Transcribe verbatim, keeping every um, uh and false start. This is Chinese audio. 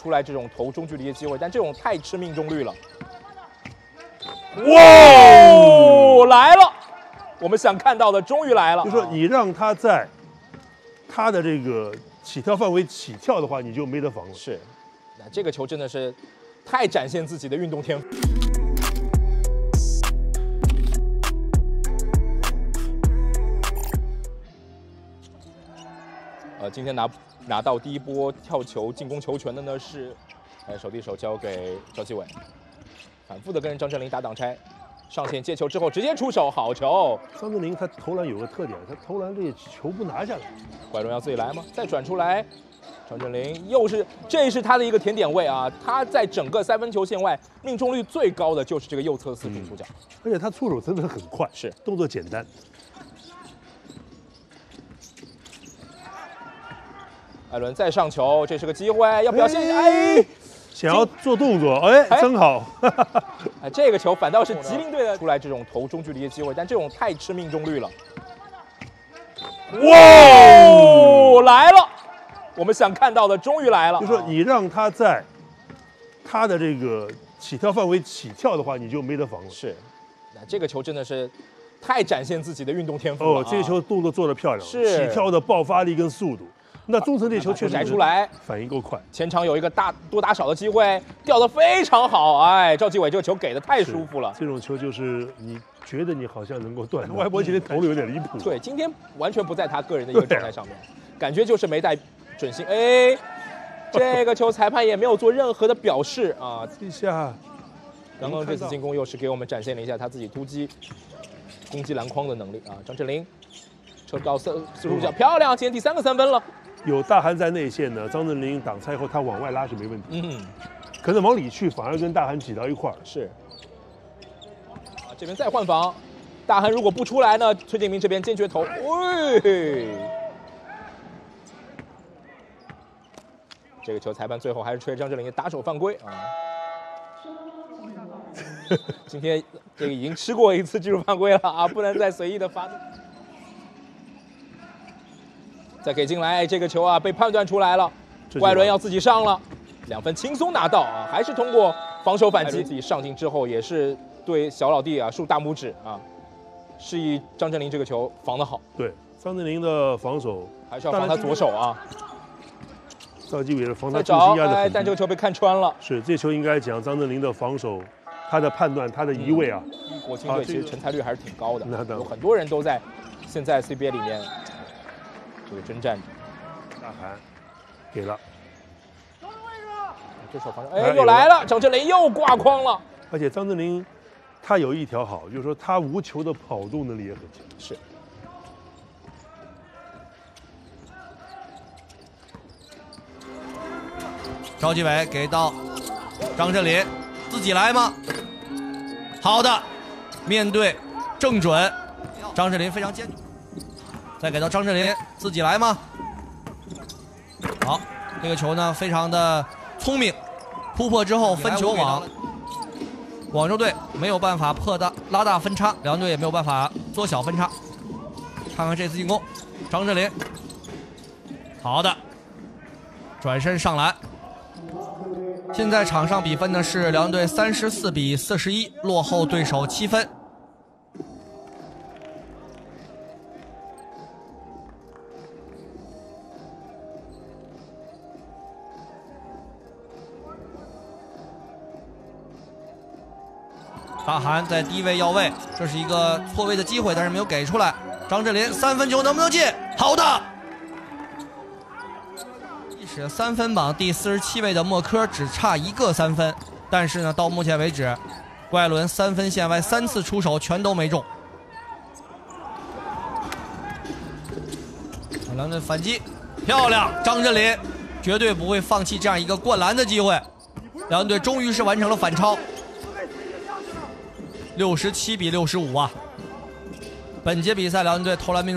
出来这种投中距离的机会，但这种太吃命中率了。哇，来了！我们想看到的终于来了。 就说你让他在他的这个起跳范围起跳的话，你就没得防了。 是，那这个球真的是太展现自己的运动天赋。 呃，今天拿拿到第一波跳球进攻球权的呢是，呃，手递手交给赵继伟，反复的跟张镇麟打挡拆，上线接球之后直接出手，好球！ 张镇麟他投篮有个特点，他投篮这个球不拿下来， 怪伦要自己来吗？再转出来，张镇麟又是，这是他的一个甜点位啊！他在整个三分球线外命中率最高的就是这个右侧四十出角， 而且他出手真的很快， 是动作简单。 艾伦再上球，这是个机会，要表现哎， 想要做动作，哎，真好。 哎，这个球反倒是吉林队的出来这种投中距离的机会，但这种太吃命中率了。哇，来了！我们想看到的终于来了。 就说你让他在他的这个起跳范围起跳的话，你就没得防了。 是，那这个球真的是太展现自己的运动天赋了。 哦，这个球动作做得漂亮， 是起跳的爆发力跟速度。 那中程这球确实摘出来， 反应够快。 前场有一个大多打少的机会，吊得非常好。哎，赵继伟这个球给的太舒服了。 这种球就是你觉得你好像能够断，外博今天投的有点离谱。 对，今天完全不在他个人的一个状态上面，感觉就是没带准心。哎，这个球裁判也没有做任何的表示啊。 这下， 刚刚这次进攻又是给我们展现了一下他自己突击、攻击篮筐的能力啊。张镇麟车高四四十五脚，漂亮！今天第三个三分了。 有大韩在内线呢，张镇麟挡拆后他往外拉是没问题。 嗯，可能往里去反而跟大韩挤到一块儿。 是。啊，这边再换防，大韩如果不出来呢，崔敬明这边坚决投。喂，这个球裁判最后还是吹张镇麟打手犯规啊。今天这个已经吃过一次技术犯规了啊，不能再随意的发动。 再给进来，这个球啊被判断出来了，怪伦要自己上了，两分轻松拿到啊，还是通过防守反击，自己上进之后也是对小老弟啊竖大拇指啊，示意张镇麟这个球防得好。 对，张镇麟的防守还是要防他左手啊。 赵继伟的防他重心压的很低，但这个球被看穿了。 是，这球应该讲张镇麟的防守，他的判断，他的移位啊。 嗯、国青队其实成才率还是挺高的， 啊、 有很多人都在现在 C B A 里面。 这个征战者， 大韩给了， 这手防守，哎，又来了，张镇麟又挂筐了。 而且张镇麟他有一条好，就是说他无球的跑动能力也很强。 是。 赵继伟给到张镇麟，自己来吗？好的，面对正准，张镇麟非常坚决。 再给到张镇麟，自己来吗？好，这个球呢非常的聪明，突破之后分球网，广州队没有办法破大拉大分差，辽宁队也没有办法缩小分差。看看这次进攻，张镇麟，好的，转身上篮。现在场上比分呢是辽宁队三十四比四十一，落后对手七分。 大韩在低位要位，这是一个错位的机会，但是没有给出来。张镇麟三分球能不能进？好的！历史三分榜第四十七位的默科只差一个三分，但是呢，到目前为止，怪伦三分线外三次出手全都没中。辽宁队反击，漂亮！张镇麟绝对不会放弃这样一个灌篮的机会。辽宁队终于是完成了反超。 六十七比六十五啊！本节比赛辽宁队投篮命中。